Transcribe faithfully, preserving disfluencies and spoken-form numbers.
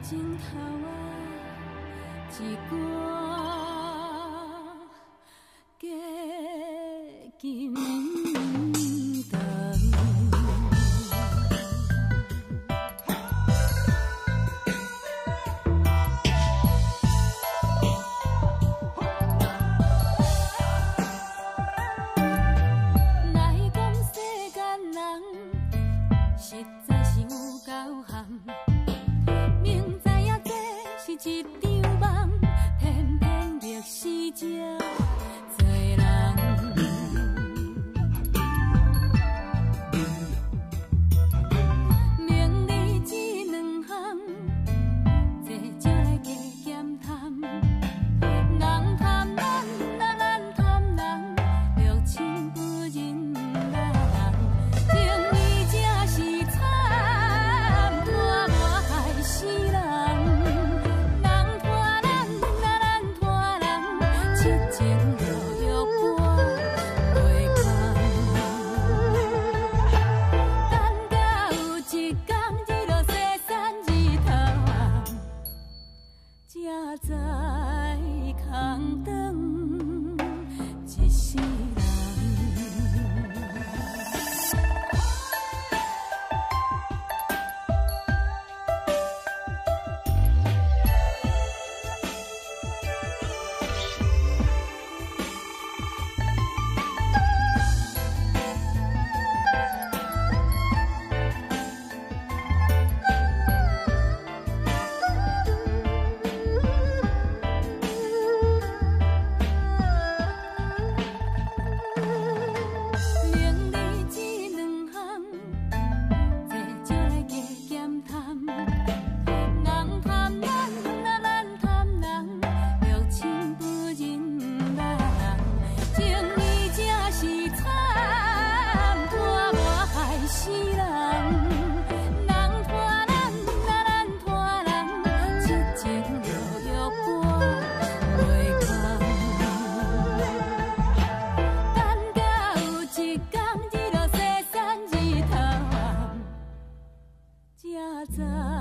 镜头啊，一歌加金灯。来讲世间人，实在是有够含。明知影这是一场梦，偏偏逆时这做人。名利这两项，这少来加减贪。人贪人，那咱贪人，六亲不认人。情义才是惨，拖磨害死人。人拖人，那咱拖人，痴情落玉盘袂空。等到有一天，日落西山日头暗，才知空等一世人。名利这两项，这少来加减贪。人贪人，那咱贪人，六亲不认人。情义才是惨，拖磨害死人。人拖人，那咱拖人，痴情落玉盘袂空。等到有一天，日落西山日头暗，才知。